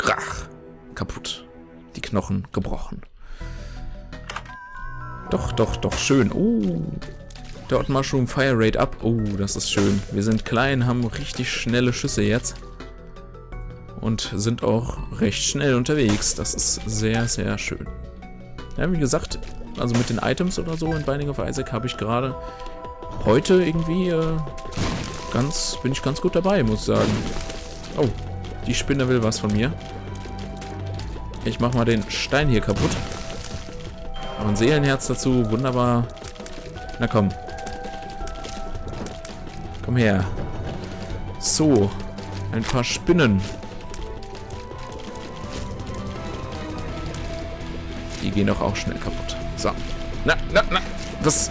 Krach. Kaputt. Die Knochen gebrochen. Doch, doch, doch, schön. Oh. Dort Mushroom Fire Rate up. Oh, das ist schön. Wir sind klein, haben richtig schnelle Schüsse jetzt. Und sind auch recht schnell unterwegs. Das ist sehr, sehr schön. Ja, wie gesagt, also mit den Items oder so in Binding of Isaac habe ich gerade heute irgendwie bin ich ganz gut dabei, muss ich sagen. Oh, die Spinne will was von mir. Ich mach mal den Stein hier kaputt. Noch ein Seelenherz dazu, wunderbar. Na komm. Komm her. So, ein paar Spinnen. Die gehen doch auch schnell kaputt. So. Na. Was?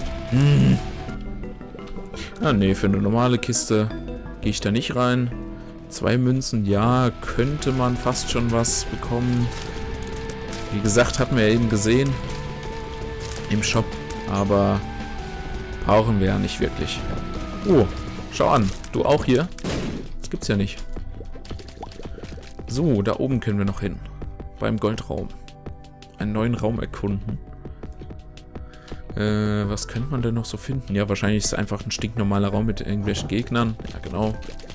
Ah, nee, für eine normale Kiste gehe ich da nicht rein. 2 Münzen, ja, könnte man fast schon was bekommen. Wie gesagt, hatten wir ja eben gesehen. Im Shop. Aber brauchen wir ja nicht wirklich. Oh, schau an. Du auch hier? Das gibt's ja nicht. So, da oben können wir noch hin. Beim Goldraum. Einen neuen Raum erkunden. Was könnte man denn noch so finden? Ja, wahrscheinlich ist es einfach ein stinknormaler Raum mit irgendwelchen Gegnern. Ja, genau.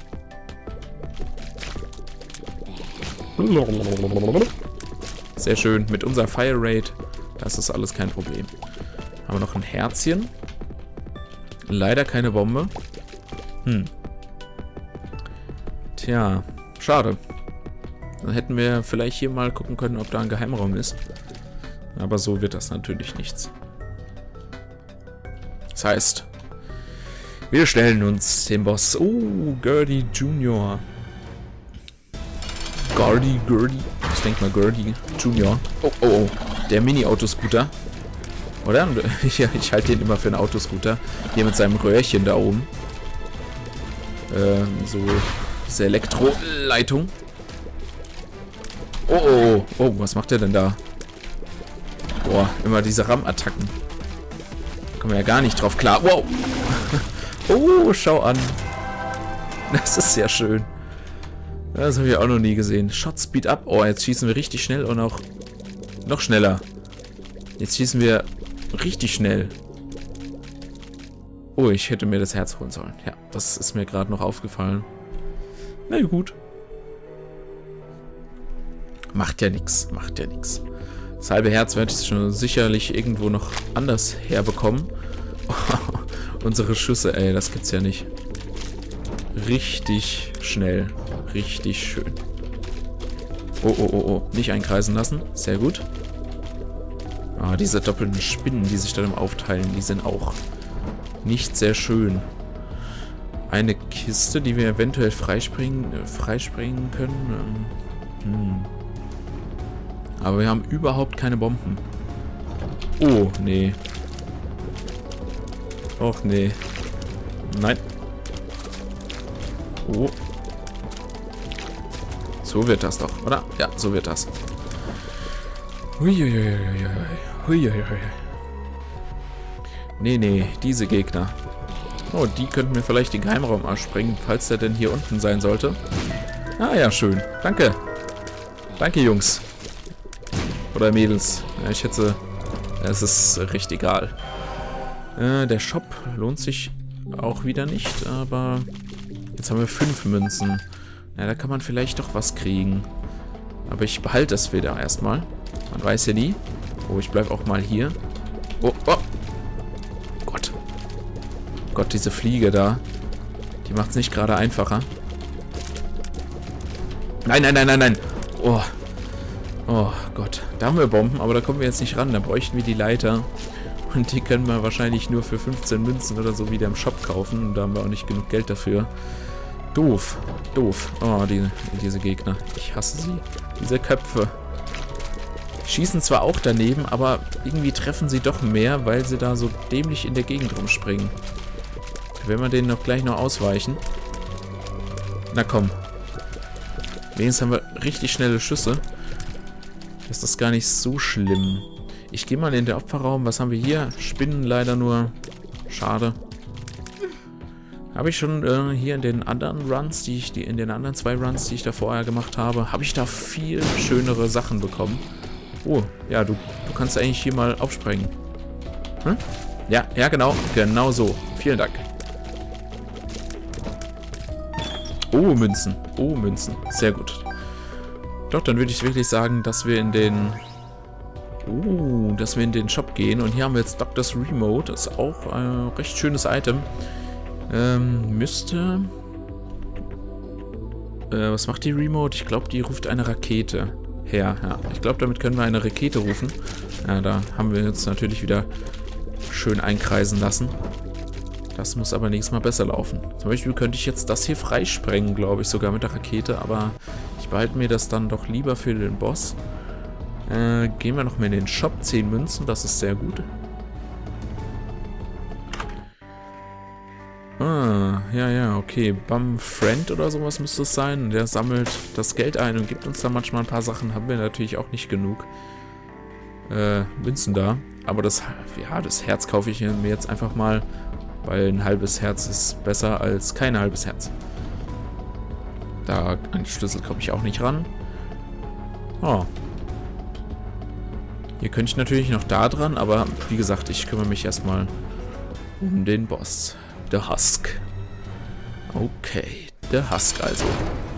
Sehr schön. Mit unserer Fire Rate, das ist alles kein Problem. Haben wir noch ein Herzchen. Leider keine Bombe. Tja, schade. Dann hätten wir vielleicht hier mal gucken können, ob da ein Geheimraum ist. Aber so wird das natürlich nichts. Das heißt, wir stellen uns den Boss. Oh, Gurdy Junior. Gurdy. Ich denke mal Gurdy Junior. Oh. Der Mini-Autoscooter. Oder? Ich halte den immer für einen Autoscooter. Hier mit seinem Röhrchen da oben. So diese Elektroleitung. Oh, was macht der denn da? Boah, immer diese RAM-Attacken. Kommen wir ja gar nicht drauf klar. Wow. Oh, schau an. Das ist sehr schön. Das habe ich auch noch nie gesehen. Shot Speed up. Oh, jetzt schießen wir richtig schnell und auch noch schneller. Jetzt schießen wir richtig schnell. Oh, ich hätte mir das Herz holen sollen. Ja, das ist mir gerade noch aufgefallen. Na gut. Macht ja nichts. Das halbe Herz werde ich schon sicherlich irgendwo noch anders herbekommen. Unsere Schüsse, ey, das gibt's ja nicht. Richtig schnell. Richtig schön. Oh. Nicht einkreisen lassen. Sehr gut. Ah, diese doppelten Spinnen, die sich dann aufteilen, die sind auch nicht sehr schön. Eine Kiste, die wir eventuell freispringen können. Aber wir haben überhaupt keine Bomben. Oh, nee. Och, nee. Nein. Oh. So wird das doch, oder? Ja, so wird das. Huiuiuiui. Nee, diese Gegner. Oh, die könnten mir vielleicht den Geheimraum ersprengen, falls der denn hier unten sein sollte. Ah ja, schön. Danke. Danke, Jungs. Oder Mädels. Ja, ich schätze, es ist recht egal. Der Shop lohnt sich auch wieder nicht, aber jetzt haben wir 5 Münzen. Ja, da kann man vielleicht doch was kriegen. Aber ich behalte das wieder erstmal. Man weiß ja nie. Oh, ich bleibe auch mal hier. Oh. Gott, diese Fliege da. Die macht es nicht gerade einfacher. Nein. Oh Gott. Da haben wir Bomben, aber da kommen wir jetzt nicht ran. Da bräuchten wir die Leiter. Und die können wir wahrscheinlich nur für 15 Münzen oder so wieder im Shop kaufen. Und da haben wir auch nicht genug Geld dafür. Doof. Oh, diese Gegner. Ich hasse sie. Diese Köpfe. Schießen zwar auch daneben, aber irgendwie treffen sie doch mehr, weil sie da so dämlich in der Gegend rumspringen. Wenn wir denen gleich noch ausweichen. Na komm. Wenigstens haben wir richtig schnelle Schüsse. Das ist gar nicht so schlimm. Ich gehe mal in den Opferraum. Was haben wir hier? Spinnen leider nur. Schade. Habe ich schon hier in den anderen Runs, in den anderen 2 Runs, die ich da vorher gemacht habe, habe ich da viel schönere Sachen bekommen. Oh, ja, du kannst eigentlich hier mal aufspringen. Hm? Ja, genau so. Vielen Dank. Oh, Münzen. Oh, Münzen. Sehr gut. Doch, dann würde ich wirklich sagen, dass wir in den Shop gehen. Und hier haben wir jetzt Doctor's Remote. Das ist auch ein recht schönes Item. Was macht die Remote? Ich glaube, die ruft eine Rakete her. Ja, ich glaube, damit können wir eine Rakete rufen. Ja, da haben wir jetzt natürlich wieder schön einkreisen lassen. Das muss aber nächstes Mal besser laufen. Zum Beispiel könnte ich jetzt das hier freisprengen, glaube ich, sogar mit der Rakete. Aber ich behalte mir das dann doch lieber für den Boss. Gehen wir noch mal in den Shop. 10 Münzen, das ist sehr gut. Ah, ja, okay. Bum Friend oder sowas müsste es sein. Der sammelt das Geld ein und gibt uns da manchmal ein paar Sachen. Haben wir natürlich auch nicht genug Münzen da. Aber das Herz kaufe ich mir jetzt einfach mal, weil ein halbes Herz ist besser als kein halbes Herz. Da an den Schlüssel komme ich auch nicht ran. Oh. Hier könnte ich natürlich noch da dran, aber wie gesagt, ich kümmere mich erstmal um den Boss. The Husk. Okay, The Husk also.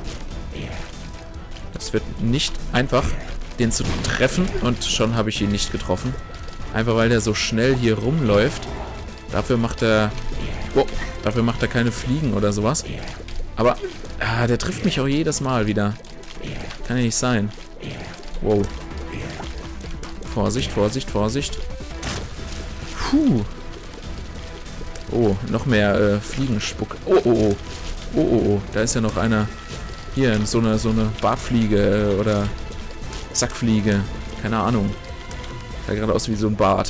Das wird nicht einfach, den zu treffen, und schon habe ich ihn nicht getroffen. Einfach weil der so schnell hier rumläuft. Dafür macht er keine Fliegen oder sowas. Aber der trifft mich auch jedes Mal wieder. Kann ja nicht sein. Wow. Vorsicht, Vorsicht, Vorsicht. Puh. Oh, noch mehr Fliegenspuck. Oh. Oh. Da ist ja noch einer. Hier, so eine Bartfliege oder Sackfliege. Keine Ahnung. Sah gerade aus wie so ein Bart.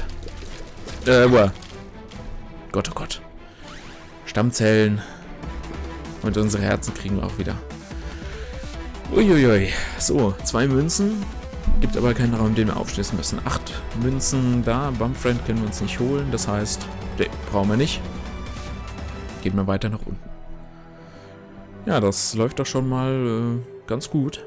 Gott, oh Gott. Stammzellen. Und unsere Herzen kriegen wir auch wieder. Uiuiui. So, 2 Münzen. Gibt aber keinen Raum, den wir aufschließen müssen. 8 Münzen da. Bumfriend können wir uns nicht holen. Das heißt, nee, brauchen wir nicht. Gehen wir weiter nach unten. Ja, das läuft doch schon mal ganz gut.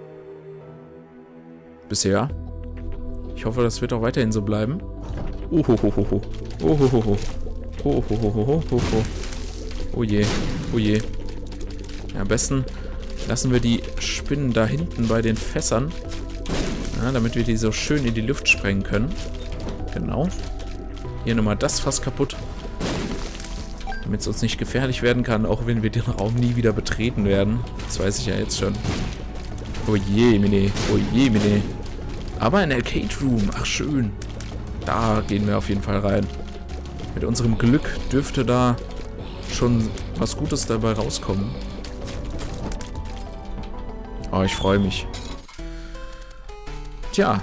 Bisher. Ich hoffe, das wird auch weiterhin so bleiben. Ohohoho. Ohohoho. Ohohoho. Oh je. Oh je. Ja, am besten lassen wir die Spinnen da hinten bei den Fässern. Ja, damit wir die so schön in die Luft sprengen können. Genau. Hier nochmal das Fass kaputt. Damit es uns nicht gefährlich werden kann, auch wenn wir den Raum nie wieder betreten werden. Das weiß ich ja jetzt schon. Oh je, Mine. Oh je, Mine. Aber ein Arcade Room. Ach, schön. Da gehen wir auf jeden Fall rein. Mit unserem Glück dürfte da schon was Gutes dabei rauskommen. Oh, ich freue mich. Tja.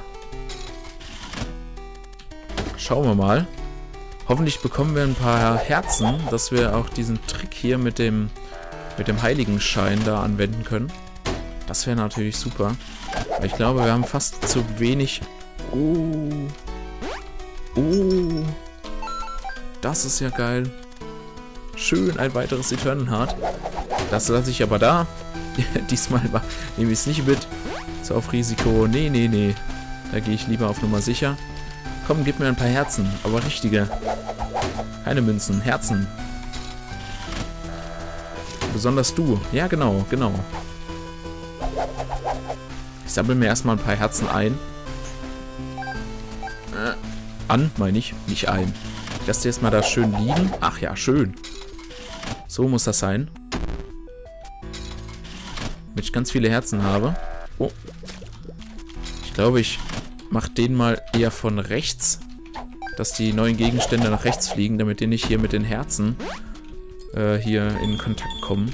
Schauen wir mal. Hoffentlich bekommen wir ein paar Herzen, dass wir auch diesen Trick hier mit dem Heiligenschein da anwenden können. Das wäre natürlich super. Aber ich glaube, wir haben fast zu wenig... Oh. Das ist ja geil. Schön, ein weiteres Eternal Heart. Das lasse ich aber da. Diesmal nehme ich es nicht mit. So auf Risiko. Nee. Da gehe ich lieber auf Nummer sicher. Komm, gib mir ein paar Herzen. Aber richtige. Keine Münzen. Herzen. Besonders du. Ja, genau. Ich sammle mir erstmal ein paar Herzen ein. Meine ich. Nicht ein. Ich lasse die jetzt mal da schön liegen. Ach ja, schön. So muss das sein. Damit ich ganz viele Herzen habe. Oh. Ich glaube, ich mache den mal eher von rechts. Dass die neuen Gegenstände nach rechts fliegen, damit die nicht hier mit den Herzen hier in Kontakt kommen.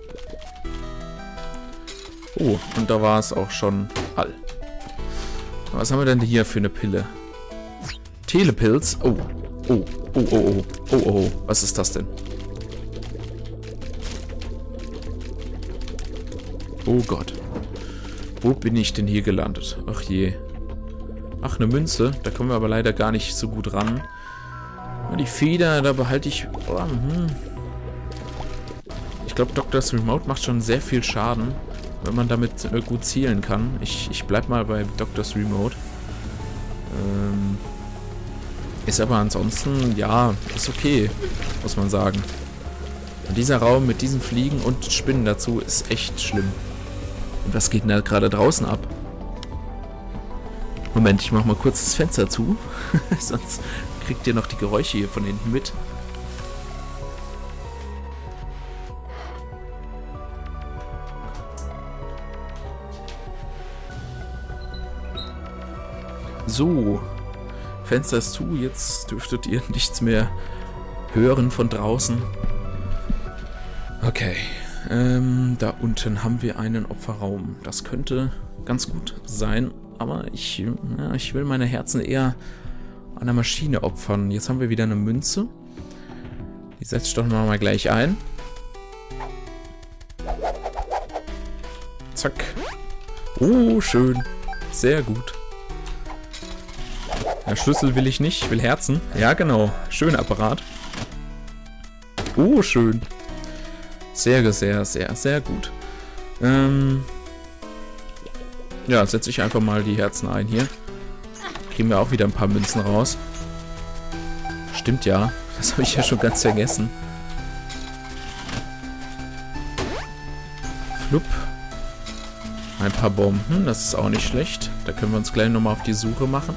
Oh, und da war es auch schon all. Was haben wir denn hier für eine Pille? Telepilz. Oh. Was ist das denn? Oh Gott. Wo bin ich denn hier gelandet? Ach je. Ach, eine Münze. Da kommen wir aber leider gar nicht so gut ran. Die Feder, da behalte ich... glaube, Doctor's Remote macht schon sehr viel Schaden, wenn man damit gut zielen kann. Ich bleib mal bei Doctor's Remote. Ist aber ansonsten, ja, ist okay, muss man sagen. Und dieser Raum mit diesen Fliegen und Spinnen dazu ist echt schlimm. Und was geht denn da gerade draußen ab? Moment, ich mach mal kurz das Fenster zu. Sonst kriegt ihr noch die Geräusche hier von hinten mit. So, Fenster ist zu, jetzt dürftet ihr nichts mehr hören von draußen. Okay, da unten haben wir einen Opferraum. Das könnte ganz gut sein, aber ich will meine Herzen eher an der Maschine opfern. Jetzt haben wir wieder eine Münze. Die setze ich doch mal gleich ein. Zack. Oh, schön. Sehr gut. Ja, Schlüssel will ich nicht, ich will Herzen. Ja, genau. Schöner Apparat. Oh, schön. Sehr, sehr, sehr, sehr gut. Ja, setze ich einfach mal die Herzen ein hier. Kriegen wir auch wieder ein paar Münzen raus. Stimmt ja. Das habe ich ja schon ganz vergessen. Flupp. Ein paar Bomben, das ist auch nicht schlecht. Da können wir uns gleich nochmal auf die Suche machen.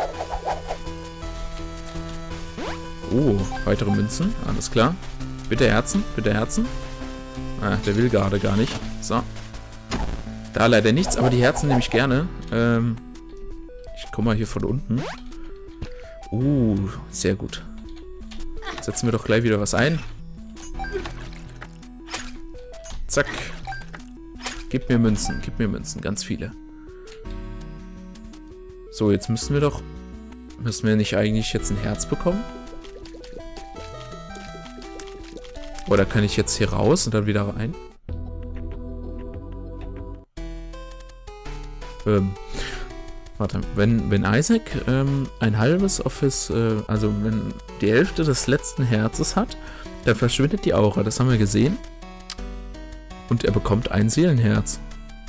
Oh, weitere Münzen, alles klar. Bitte Herzen, bitte Herzen. Ah, der will gerade gar nicht. So. Da leider nichts, aber die Herzen nehme ich gerne. Ich komme mal hier von unten. Sehr gut. Setzen wir doch gleich wieder was ein. Zack. Gib mir Münzen, ganz viele. So, jetzt müssen wir nicht eigentlich jetzt ein Herz bekommen? Oder kann ich jetzt hier raus und dann wieder rein? Warte, wenn Isaac ein halbes Office, also wenn die Hälfte des letzten Herzes hat, dann verschwindet die Aura, das haben wir gesehen. Und er bekommt ein Seelenherz.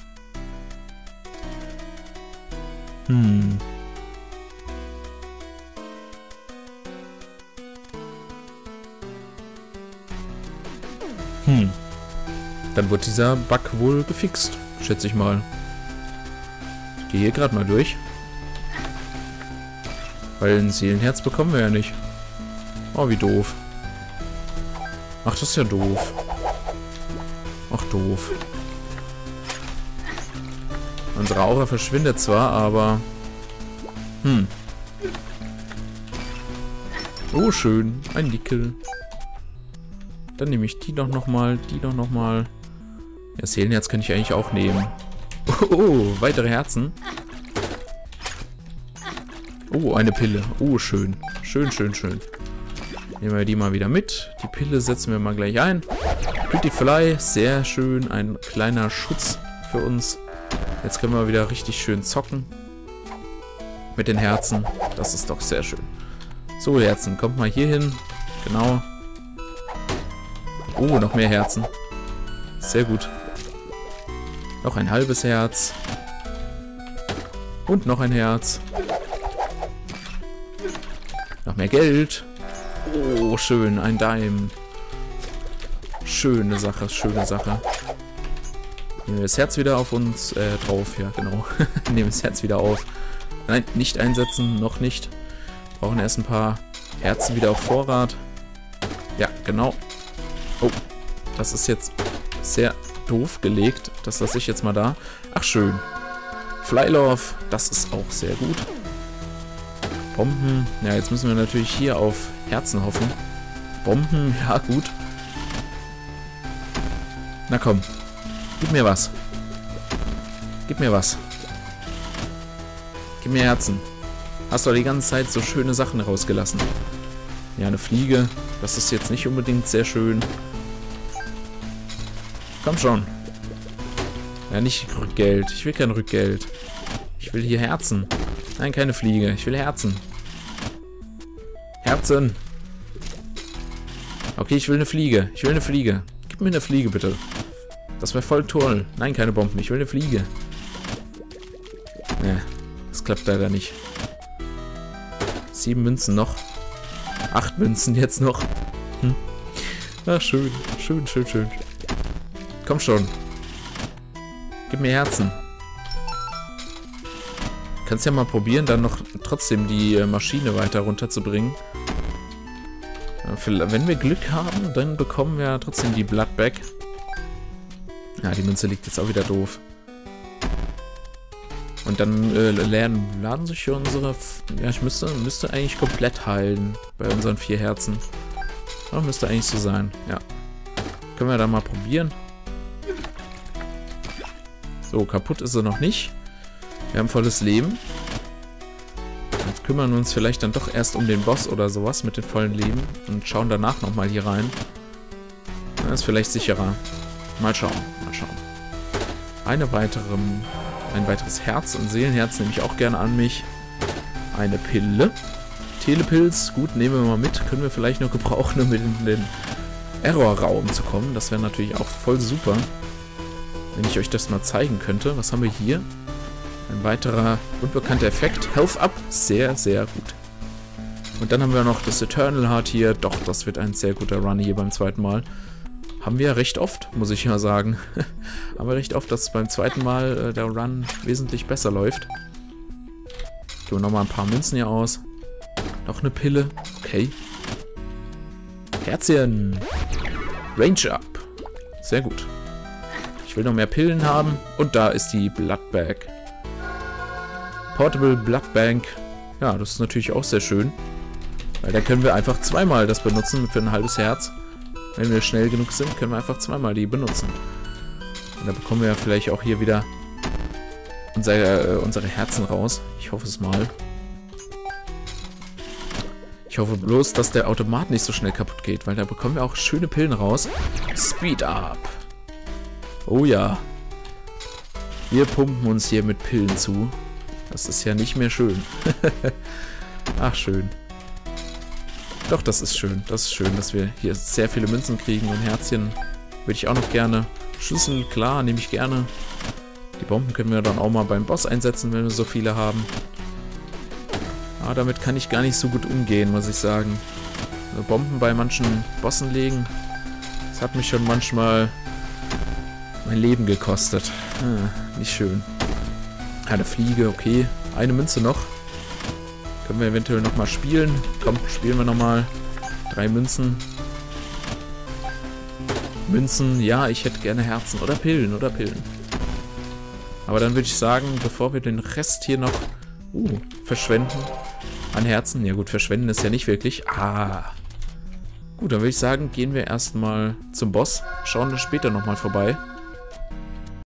Dann wird dieser Bug wohl gefixt, schätze ich mal. Ich gehe hier gerade mal durch. Weil ein Seelenherz bekommen wir ja nicht. Oh, wie doof. Ach, das ist ja doof. Ach, doof. Unsere Aura verschwindet zwar, aber... Oh, schön. Ein Nickel. Dann nehme ich die doch nochmal, Ja, Seelenherz kann ich eigentlich auch nehmen. Oh, weitere Herzen. Oh, eine Pille. Oh, schön. Schön, schön, schön. Nehmen wir die mal wieder mit. Die Pille setzen wir mal gleich ein. Pretty Fly, sehr schön. Ein kleiner Schutz für uns. Jetzt können wir wieder richtig schön zocken. Mit den Herzen. Das ist doch sehr schön. So, Herzen, kommt mal hier hin. Genau. Oh, noch mehr Herzen. Sehr gut. Noch ein halbes Herz. Und noch ein Herz. Noch mehr Geld. Oh, schön. Ein Dime. Schöne Sache, schöne Sache. Nehmen wir das Herz wieder auf uns drauf. Ja, genau. Nehmen das Herz wieder auf. Nein, nicht einsetzen. Noch nicht. Brauchen erst ein paar Herzen wieder auf Vorrat. Ja, genau. Oh, das ist jetzt sehr doof gelegt. Das lasse ich jetzt mal da. Ach, schön. Flylove, das ist auch sehr gut. Bomben. Ja, jetzt müssen wir natürlich hier auf Herzen hoffen. Bomben, ja gut. Na komm. Gib mir was. Gib mir was. Gib mir Herzen. Hast du die ganze Zeit so schöne Sachen rausgelassen. Ja, eine Fliege. Das ist jetzt nicht unbedingt sehr schön. Komm schon. Ja, nicht Rückgeld. Ich will kein Rückgeld. Ich will hier Herzen. Nein, keine Fliege. Ich will Herzen. Herzen. Okay, ich will eine Fliege. Ich will eine Fliege. Gib mir eine Fliege, bitte. Das wäre voll toll. Nein, keine Bomben. Ich will eine Fliege. Ne, das klappt leider nicht. 7 Münzen noch. 8 Münzen jetzt noch. Hm. Ach, schön. Schön, schön, schön. Komm schon. Gib mir Herzen. Kannst ja mal probieren, dann noch trotzdem die Maschine weiter runterzubringen. Wenn wir Glück haben, dann bekommen wir trotzdem die Bloodbag. Ja, die Münze liegt jetzt auch wieder doof. Und dann laden sich hier unsere... Ja, ich müsste eigentlich komplett heilen bei unseren 4 Herzen. Aber müsste eigentlich so sein, ja. Können wir da mal probieren. So, kaputt ist sie noch nicht. Wir haben volles Leben. Jetzt kümmern wir uns vielleicht dann doch erst um den Boss oder sowas mit dem vollen Leben. Und schauen danach nochmal hier rein. Das ist vielleicht sicherer. Mal schauen, mal schauen. Ein weiteres Herz und Seelenherz nehme ich auch gerne an mich. Eine Pille. Telepilz, gut, nehmen wir mal mit. Können wir vielleicht noch gebrauchen, um in den Error-Raum zu kommen. Das wäre natürlich auch voll super, wenn ich euch das mal zeigen könnte. Was haben wir hier? Ein weiterer unbekannter Effekt. Health Up. Sehr, sehr gut. Und dann haben wir noch das Eternal Heart hier. Doch, das wird ein sehr guter Run hier beim zweiten Mal. Haben wir recht oft, muss ich ja sagen. Aber recht oft, dass beim zweiten Mal der Run wesentlich besser läuft. Geben wir nochmal ein paar Münzen hier aus. Noch eine Pille. Okay. Herzchen. Range Up. Sehr gut. Ich will noch mehr Pillen haben. Und da ist die Bloodbag. Portable Blood Bank. Ja, das ist natürlich auch sehr schön. Weil da können wir einfach zweimal das benutzen für ein halbes Herz. Wenn wir schnell genug sind, können wir einfach zweimal die benutzen. Und da bekommen wir ja vielleicht auch hier wieder unsere Herzen raus. Ich hoffe es mal. Ich hoffe bloß, dass der Automat nicht so schnell kaputt geht, weil da bekommen wir auch schöne Pillen raus. Speed Up. Oh ja. Wir pumpen uns hier mit Pillen zu. Das ist ja nicht mehr schön. Ach, schön. Doch, das ist schön. Das ist schön, dass wir hier sehr viele Münzen kriegen und Herzchen würde ich auch noch gerne. Schlüssel, klar, nehme ich gerne. Die Bomben können wir dann auch mal beim Boss einsetzen, wenn wir so viele haben. Aber damit kann ich gar nicht so gut umgehen, muss ich sagen. Also Bomben bei manchen Bossen legen, das hat mich schon manchmal mein Leben gekostet. Nicht schön. Eine Fliege, okay. Eine Münze noch. Können wir eventuell nochmal spielen. Komm, spielen wir nochmal. 3 Münzen. Münzen, ja, ich hätte gerne Herzen. Oder Pillen, oder Pillen. Aber dann würde ich sagen, bevor wir den Rest hier noch verschwenden an Herzen. Ja gut, verschwenden ist ja nicht wirklich. Gut, dann würde ich sagen, gehen wir erstmal zum Boss. Schauen wir später nochmal vorbei.